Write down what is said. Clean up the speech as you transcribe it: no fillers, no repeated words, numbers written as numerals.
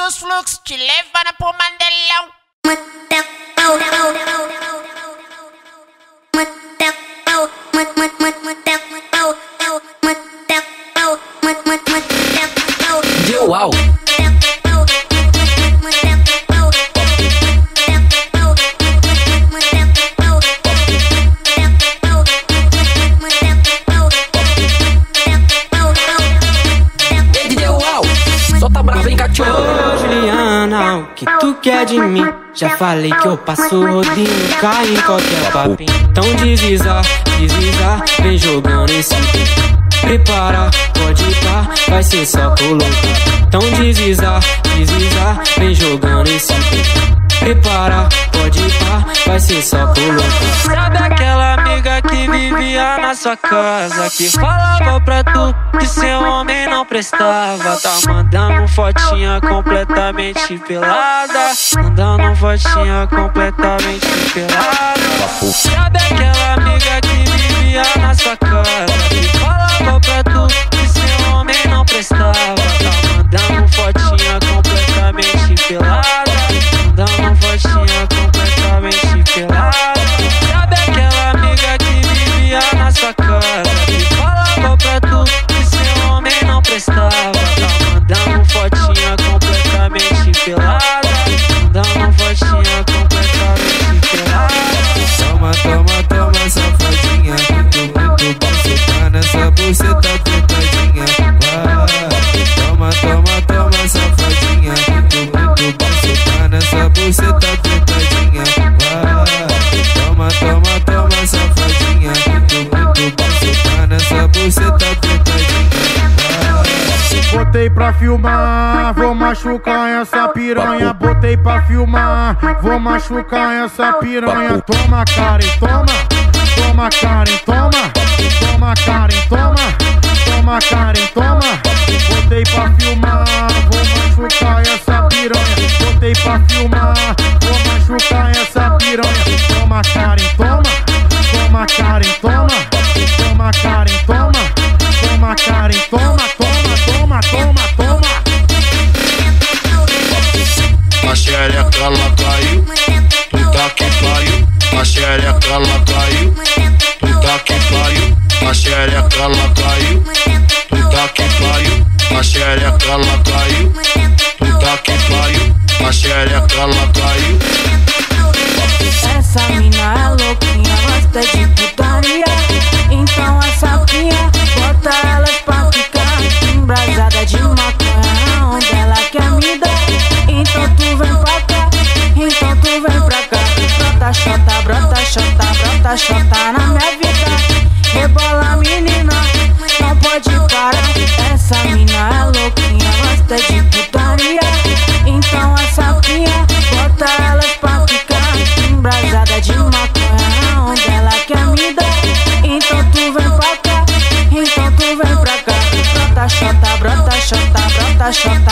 dos fluxos, te levando pro Mandelão. Uau! Solta brava, hein, cachorro? Ô Juliana, o que tu quer de mim? Já falei que eu passo rodinho, cai em qualquer papinho. Então desliza, vem jogando esse tempo. Prepara, pode ir pá, vai ser só colocar. Então desliza, vem jogando esse tempo. Prepara, pode ir pá, vai ser só colocar. Sabe aquela amiga que vivia na sua casa, que falava pra tu que seu homem não prestava? Tá mandando fotinha completamente pelada, mandando fotinha completamente pelada. Sabe aquela amiga que vivia na sua casa, que falava pra tu que seu homem não prestava? Tá mandando fotinha completamente pelada, mandando fotinha completamente pelada. Sabe aquela amiga que vivia na sua casa, que falava pra tu que seu homem não prestava? Tá mandando fotinha completamente pelada, mandando fotinha completamente pelada. Toma, toma, toma, safadinha. Muito bom, cê tá nessa buceta apertadinha. Toma, toma, toma, safadinha. Muito bom, cê tá nessa buceta apertadinha. Toma, toma, toma, safadinha. Muito bom, cê tá nessa buceta apertadinha. Botei pra filmar, vou machucar essa piranha. Botei pra filmar, vou machucar essa piranha. Toma, Karen, toma. Toma, Karen, toma. Toma, Karen, toma. Toma, Karen, toma. Botei pra filmar, vou machucar essa piranha. Botei pra filmar, vou machucar essa piranha. Toma, Karen, toma. Toma, Karen, toma. Toma, Karen, toma. Toma, Karen, toma, toma, toma, toma, toma. A xereca ela caiu, puta que pariu. A xereca ela caiu, puta que pariu. A xereca ela caiu, puta que pariu. A xereca ela caiu, puta que pariu. A xereca ela caiu. Essa mina é louquinha, gosta de putaria. Então a sapinha, bota elas pra ficar embrasada de maconha, onde ela quer me dar. Então tu vem pra cá, então tu vem pra cá. Brota xota, brota xota, brota xota na minha vida. Rebola menina, não pode parar. Essa mina é louquinha, gosta de putaria. Então a sapinha, bota elas pra ficar embrasada de maconha, onde ela quer me dar. Então tu vem pra cá, então tu vem pra cá. Brota xota, brota xota, brota xota